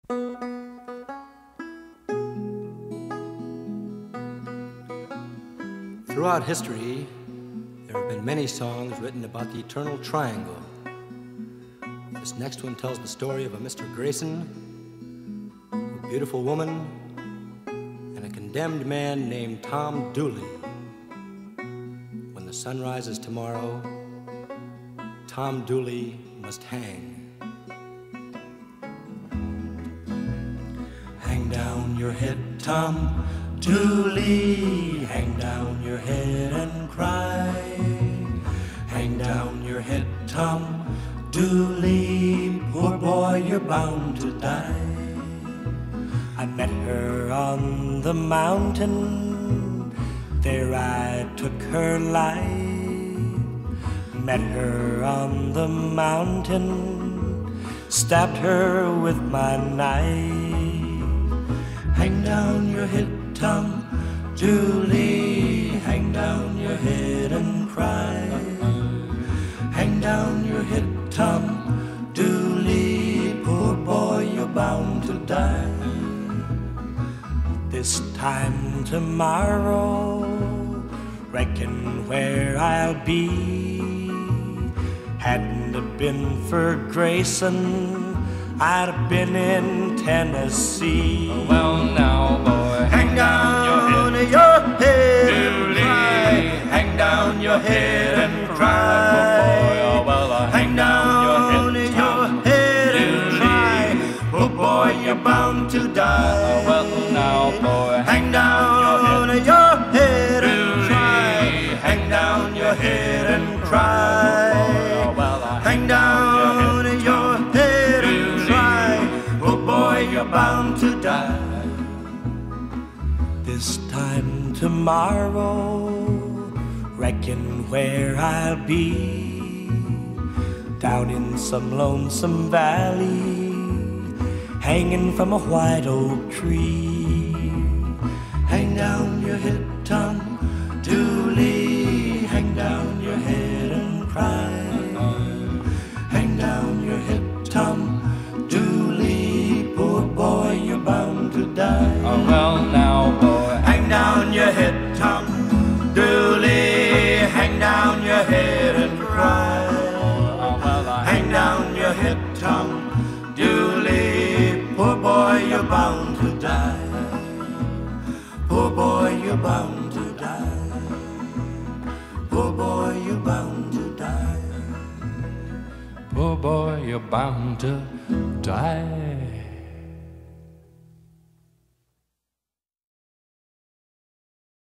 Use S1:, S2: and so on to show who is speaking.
S1: Throughout history, there have been many songs written about the eternal triangle. This next one tells the story of a Mr. Grayson, a beautiful woman, and a condemned man named Tom Dooley. When the sun rises tomorrow, Tom Dooley must hang. Hang down your head, Tom Dooley, hang down your head and cry. Hang down your head, Tom Dooley, poor boy, you're bound to die. I met her on the mountain, there I took her life. Met her on the mountain, stabbed her with my knife. Hang down your head, Tom Dooley, hang down your head and cry. Hang down your head, Tom Dooley, poor boy, you're bound to die. This time tomorrow, reckon where I'll be. Hadn't it been for Grayson, I'd have been in Tennessee.
S2: Well now, boy,
S1: hang down your head and cry. Hang down your head and cry. Hang down your head and cry. Oh boy, you're bound to die.
S2: Well now, boy,
S1: hang down your head and cry. Hang down your head and cry. Hang down your head and cry. Oh boy, you're bound to die. This time tomorrow, reckon where I'll be. Down in some lonesome valley, hanging from a white oak tree. Hang down your head, Tom Dooley, hang down your head and cry. Hang down your head, Tom Dooley, poor boy, you're bound to die.
S2: Oh well now, boy,
S1: hang down your head, Tom Dooley, hang down your head and cry. Hang down your head, Tom Dooley, poor boy, you're bound to die. Poor boy, you're bound to die. Poor boy, you're bound to die.
S2: poor boy, you're bound to die.